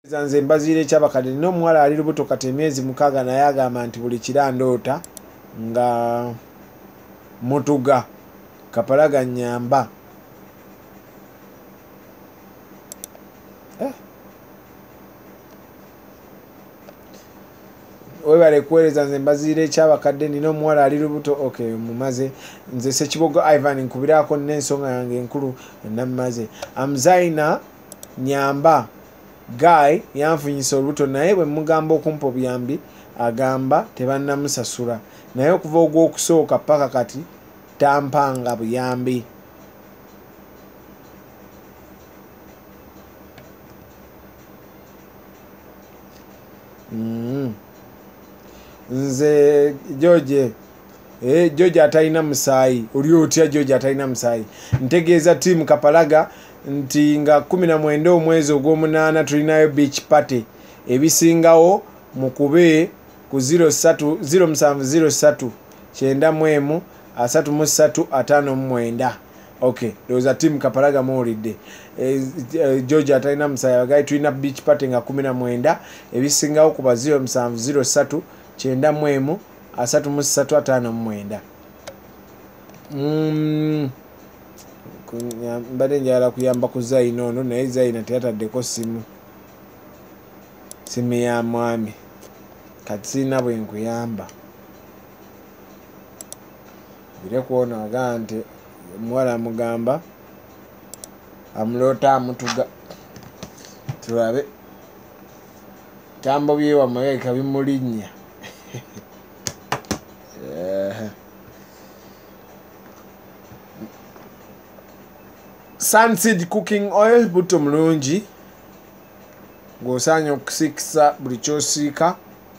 Nze mbazire kyabakadde nino omuwala ali lubuto kati emyezi 6 naye agamba nti buli kirandoota nga mutuga kapalaga nyamba webale kuweereza nze mbazire kyabakadde nino omuwala ali lubuto okay mumaze nze Ssekibogo Ivan nkubiraako n'ensonga yange enkulu nammaze Amzaina nyamba Guy yanfunyisa olubuto naye bwe mugamba okumpa obuyambi agamba tebannamusasula naye okuva ogw'okusooka paka kati tampanga buyambi. Nze George George atalina musaayi oli otya George atalina musaayi ntegeeza tiimu Kapalaga nti nga 19 omwezi ogw'omunaana tulinayo beach party ebisingawo mukube ku 0703 91 33 59. Okay doza tiimu Kapalaga muwulidde George atalina musaayi abagayi tulina beach party nga 19 ebisingawo kuba 0703 91 33 59. Mbadde njagala kuyamba ku Zaina ono naye Zaina teyataddeko simu ya mwami kati sirina bwe nkuyamba bire kuona agamba nti omuwala amugamba amuloota amutuga tulabe tambo byewa magayika bimulinnya Sunseed cooking oil buto mulungi ng'osaanya okusiikisa buli kyosiika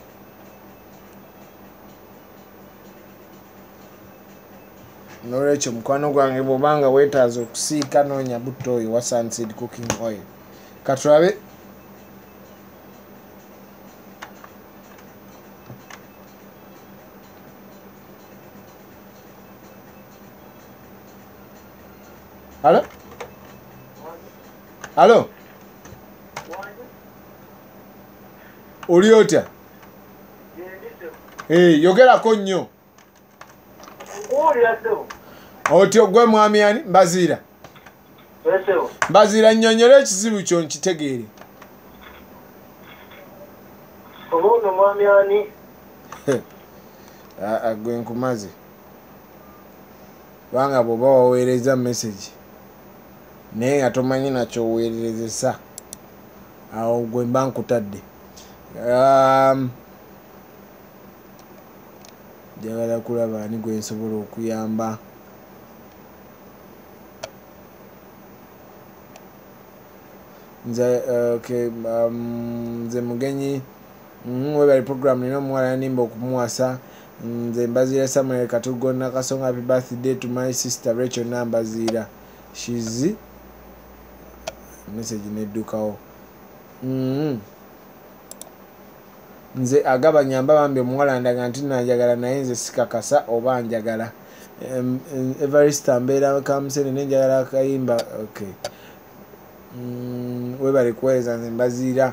n'olwekyo mukwano gwange bw'obanga weetaaza okusiika noonya buto oyo wa Sunseed cooking oil katulabe Halo? Halo? Oli otya? Yogerako nnyo. Otyo gwe mwami ani? Mbazira. Mbazira nnyonnyola ekizibu kyo nkitegeere. Obuuno mwami ani? Gwe nkumaze. Kubanga bw'oba waweereza message naye nga tomanyi nakyo weererezesa awo gwe mba nkutadde. Njagala kulaba ani gwe nsobola okuyamba. Nze mugenyi webali program nina omuwala yanimba okumuwasa. Nze Mbazira Samuel Katugo Nakasonga. Happy birthday to my sister Rachel Nambazira. She's message neddukawo. Nze agaba nyamba bambi omuwala ndaga nti nanjagala naye nze sikakasa oba njagala. Evarista mbeera kamusene nenjagala akayimba. Okay. Webali kuweereza nze Mbazira.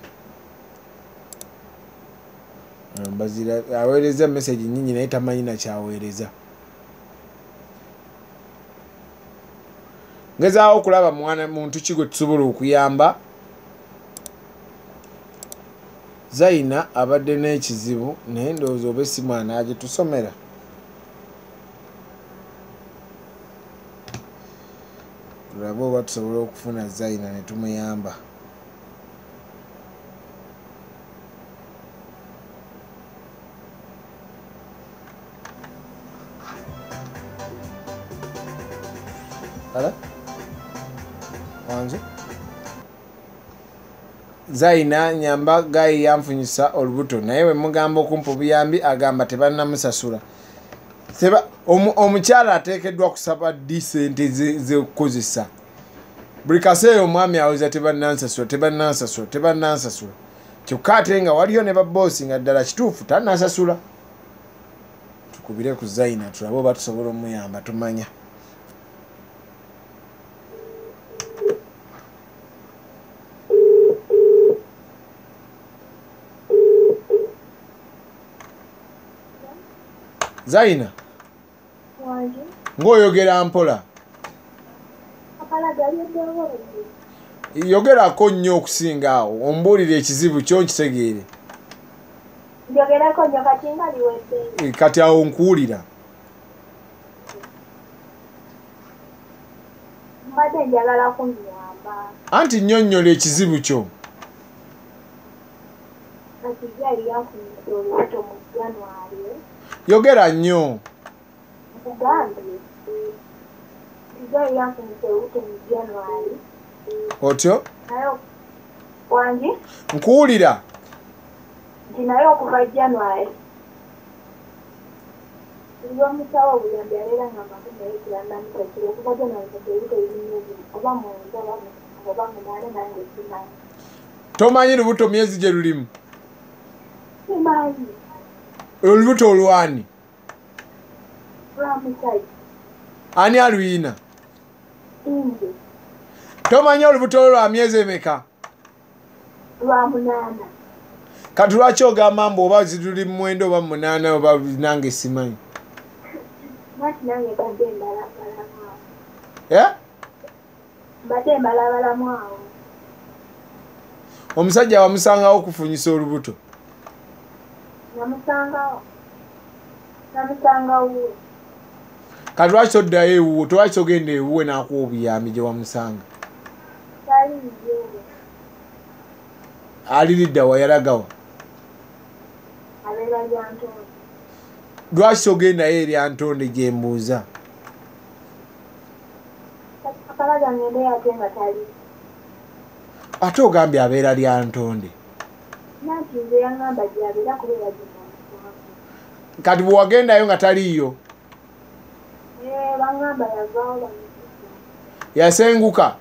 Mbazira aweereza message nyingi naye tamanyi nakyaweereza. Ngezaawo okulaba mwana muntu ki gwe tusobola okuyamba. Zaina abadde n'ekizibu naye ndowooza oba essimu anaagitusomera. Tulabe oba tusobola okufuna Zaina ne tumuyamba. Hala? Wanze? Zaina nyamba Guy yanfunyisa olubuto naye we mugamba okumpa obuyambi agamba tebannamusasula. Omukyala ateekeddwa kusaba ddi ssente z'okukozesa. Buli kaseera omwami awuza tebannansasula. Kyokka ate nga waliyo ne babboosi nga ddala kituufu tannasasula. Tukubire ku Zaina tulabe oba tusobola omuyamba tumanya. Zaina Wangi. ng'oyogera mpola Kapala gali eddoboozi. yogerako nnyo okusinga awo ombuulire ekizibu kyo nkitegeere Njogerako nnyo kati nga liwedde. kati awo nkuwulira Mbadde njagala kunnyamba. anti nnyonnyola ekizibu kyo Kati yali yafunidde olubuto mu January. yogera nnyo Nkugambye. Yali yafunidde olubuto mu January. otyo Naye wangi nkuwulira nti naye okuva January. Olw'omusawo obuyambi abeera nga makumi abiri kirandamukakiro okuva January kati olubuto lulimu ebiri oba mwenda oba munaana nange simanyi. tomanyi lubuto myezi gye lulimu Simanyi. olubuto olwani Lwa musajja. ani aluyina Inje. tomanyi olubuto lwo lwa myezi emeka Lwa munaana. kati lwaki ogamba mbu oba zituli mwenda oba munaana oba nange simanyi Nati nange mbadde mbalabalamu awo. Mbadde mbalabalamu awo. omusajja wamusangawo okufunyisa olubuto Namusangawo. kati lwaki toddayo ewuwo tolwaki togenda ewuwe n'akuwa obuyambi gye wamusanga Taliiyo. aliriddawa yalagawa Abeera lyantonde. lwaki togendayo eri antonde gye mbuuza Kati kapala gangende ate nga tali. ate ogambye abeera lya ntonde Nati nze yaŋŋamba gy'abeera kubeera gyenamusangamu. kati bwe wagendayo nga taliiyo Baŋŋamba yavaawo bamukusa. yasenguka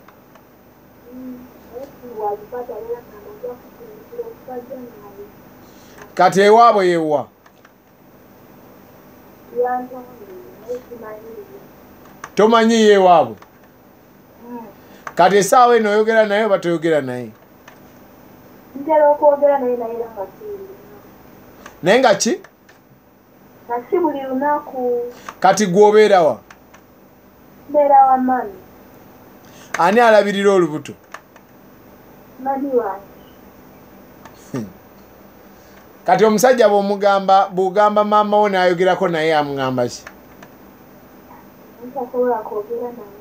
Wazikwata abeera nga ajja kusinikira okuva January. kati ewaabwe yewa Lyantonde naye simanyiiyo. tomanyiyo ewaabwe kati essaawa eno oyogera naye oba toyogera naye Ntera okwogera naye naye nga siiri. naye nga ki Nga si buli lunaku. kati gw'obeerawa Mbeera wa mami. ani alabirira olubuto Mami wange. kati omusajja bw'ogamba maama wo n'ayogerako naye amuŋŋamba ki Ntasobola kwogera naye.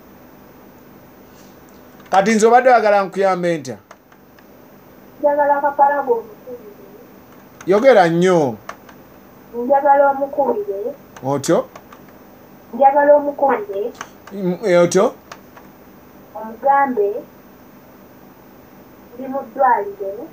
kati nze obadde oyagala nkuyambe ntya Njagala kapala g'omukubire. yogera nnyo Njagala omukubire. otyo Njagala omukubire. otyo Omugambe. Ndi mu ddwaliro.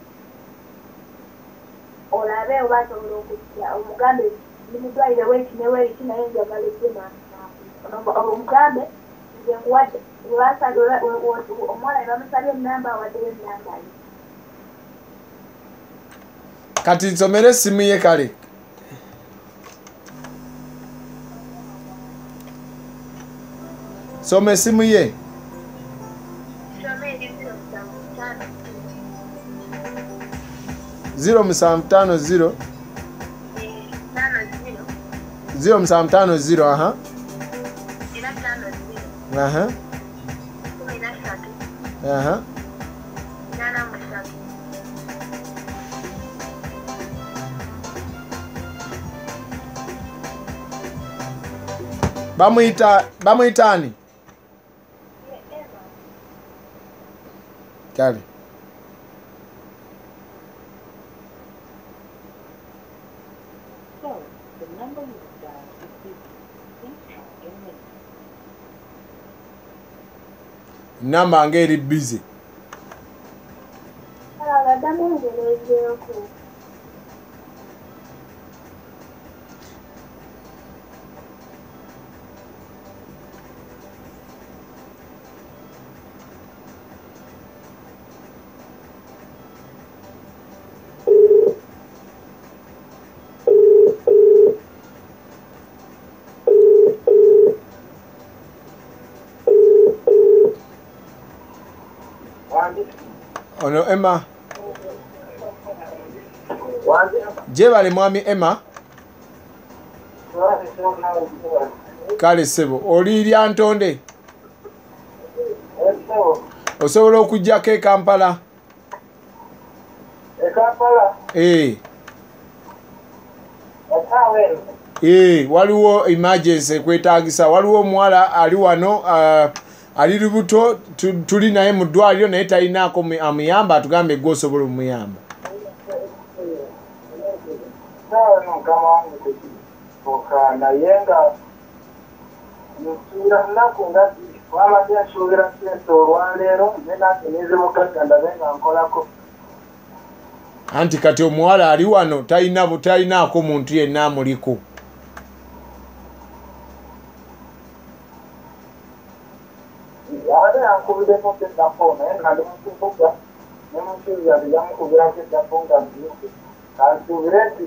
Olabe oba asobola okujja. Omugambe ndi mu ddwaliro weeki ne weeki naye njagala ejje omugambe nze nkuwadde omwana we bamusabye ennamba awaddeyo ennamba ye. kati nsomere essimu ye kale soma essimu ye Shomeri 0750 0750 aha aha aha bamuyitani kale namba ng'eri busy Addamu ngereezeeko. ono Emma jebale mwami Emma kale ssebo oli lya ntonde osobola okujjako e Kampala waliwo emergency kwetaagisa waliwo omuwala ali wano ali lubuto tuli naye mu ddwaliro naye talinaako amuyamba atugambe gwe osobola omuyamba naye nga nsuubira nnaku nga wabadde nsuubira sente olwaleero nenate nezimukagga ndabe nga nkolako anti kati omuwala ali wano talinaako muntu yenna amuliko ate yankubiddeko eddafo naye nga ndi mukibuga ne musuubiza nti yamukubirako eddafo nga mbyuke kansuubire nti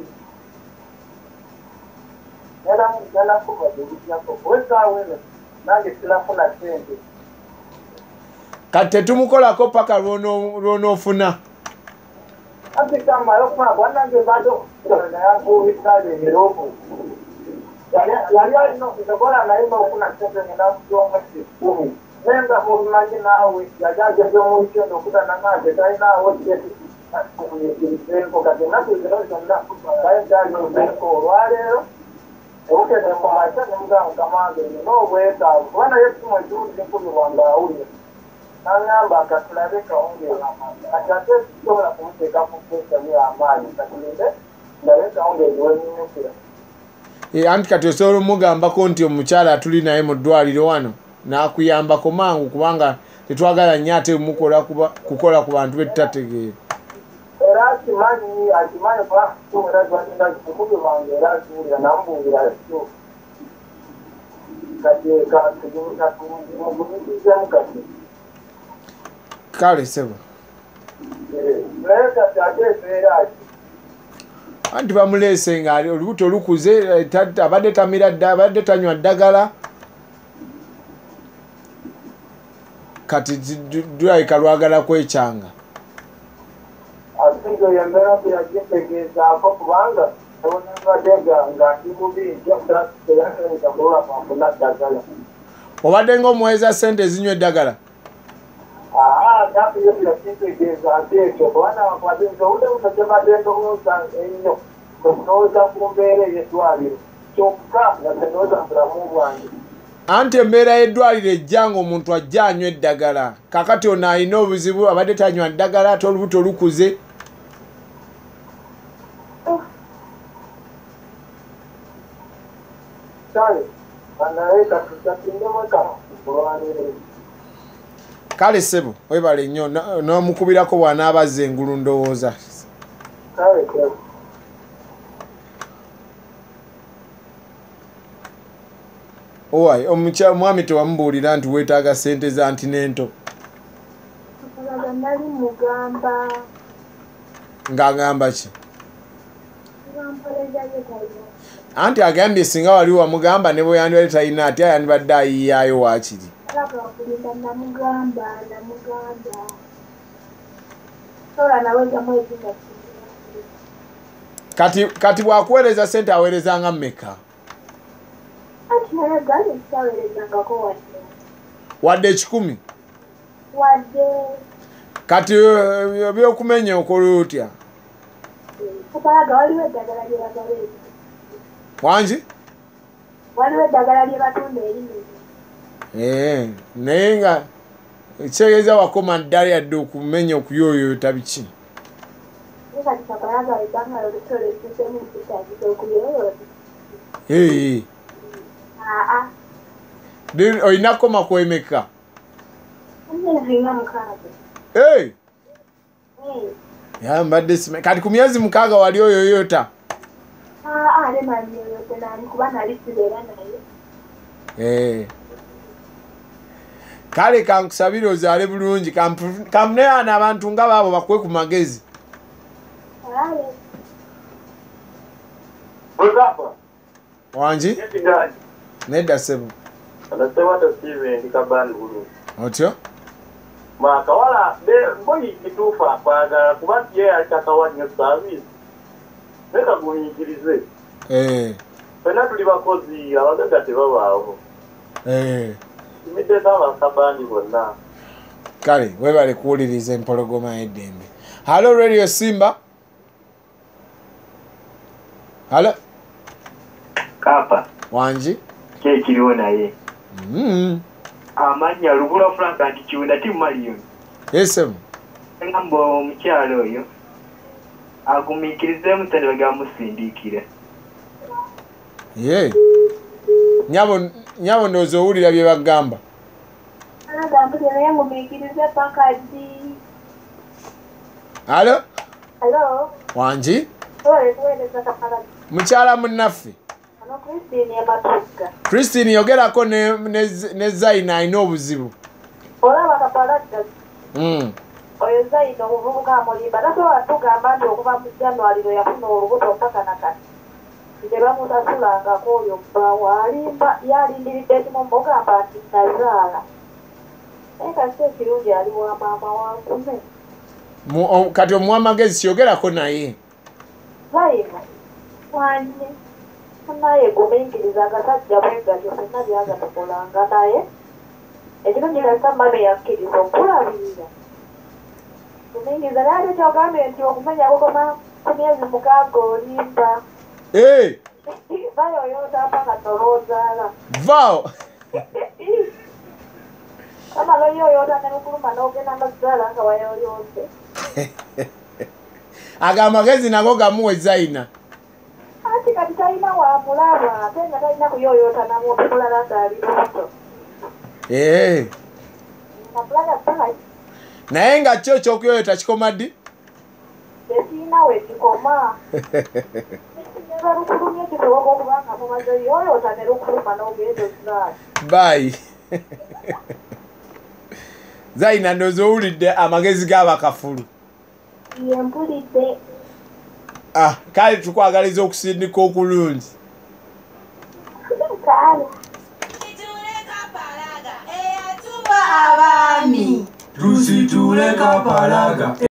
kati tetumukolako paka lwonoofuna ati kamayo okufuna bwanange bado nayankuubisale emiroomu yali alina okusobola naye n'okufuna sente ngenakujonga kikumi naye nga mubimanyi naawe yali ageze mu weekend okutanangaze talinaawo kumunyikirizenko kati ennaku zino zonna baye gyali ozenko olwaleero obukene mumaca nemugamba kamange n'obwetaavu kuba naye essimu ekiwulire nkubirwa ngaawulira n'agamba akatulabe kawungeera kati ate kisobola kumuteeka ku pesa y'amaanyi katulinde ndabe kawungeezi wenyunyukira anti kati osobola omugambako nti omukyala atuli naye mu ddwaliro wano n'akuyambako mangu kubanga tetwagala nnyo ate kukola ku bantu betutategeera era akimanyi kubaera gwalinda kikubi bange era akiwulira namubuulira kyo kati katumugumisizemu kati kale sebo naye kati ate ebeera ki anti bamuleese nga olubuto lukuze abadde tamira abadde tanywa ddagala kati dulabika lwagala kwekyanga asinga yembeera kuyagitegeezaako kubanga ebonabadega nga ndimubi njakuteyateekakulola kwafuna ddagala obadde ng'omuweeza ssente ezinywa eddagala nakuyo yakitegeeza ate ekyo kubanga owudde butajabadde ndowooza ennyo okulowooza ku mbeera ey'eddwaliro kyokka nga tenowooza mu bulamu bwange anti embeera y'eddwaliro ejja ng'omuntu ajja anywa eddagala kakati ono alina obuzibu abadde tanywa ddagala ate olubuto lukuze kale ssebo webale nnyo n'omukubirako bw'anaabazza engulu ndowooza owai omwami tewamubuulira nti weetaaga ssente za nti n'ento ng'agamba ki anti agambye singa wali wamugamba ne bwe yandibadde talina ati yandibadde ayiyaayo waakiri kati bwakuweereza ssente aweerezanga mmeka wadde 1,000 kati byokumenya okola otya wangi naye nga ekitegeeza wakoma ddala yadde okumenya okuyooyoota biki olina koma kwemeka mbadde kati ku myezi 6 wali oyoyoota kale kankusabire ozaale bulungi kamuneyaana abantu nga baabo bakwe ku magezi wangi nedda ssebo otyo makawala mboyi kituufu akwagala kuba nti ye yali takawa nnyo saavisi neka gunyigirize Fena tuli bakozi abaganda tebabaawo. Imidde n'abakabandi bonna. Kale webale kuwuliriza empologoma y'eddembe. Hello Radio Simba. Hello. Kapa. Wanji. Kiriwo naye. Amanya Lubula Frank anti Kiwunda Timaliyo. Esem. Ngambo omukyalo oyo. Agumikirize mutende bagamusindikira. Ye. Nyabo ndozo owulira bye bagamba. Hello. Hello. Wanji. Mukyala munnaffe. Christine yogerako ne Zaina alina obuzibu. Olaba kapalata. Oyo Zaina omuvubuka amulimba tasobola tugamba nti okuva mu January lwe yafuna olubuto mpaka nakati. Nze bamusasulangako oyo bbaawo alimba yalindiridde kimu mugamba nti nazaala. Naye kati ekirungi ali wa maama wankume. Kati omuwa amagezi kiyogerako naye. Zaina wanye naye gumingiriza agasajja bwegatyo fenna byagatukolanga naye ekirungi kasamba yakkiriza okulabirira gumingiriza naye ate kyogambye nti okumenya kukoma ku myezi mukaaga olimba vayo oyota mpaka toloozaala vao kamala oyoyota ne lukuluma n'ogenda mazaala nga wayoyonse aga amagezi nago gamuwe Zaina. Ati kati talina wamulaba ate nga talina kuyoyota namuntu mulala ng'ali lubuto. Naye nga kyo ky'okuyoyota kikoma ddi? Tekirina we kikoma. Nga lukulumye kisoboka okubanga mumaze yoyota ne lukuluma n'ogenda ozaala. Bye. Zaina ndowooza owulidde amagezi g'abakafulu. Ye mpulidde. Kale tukwagaliza okusindika okulungi. Kale. Abaami. Tusitule kapalaga.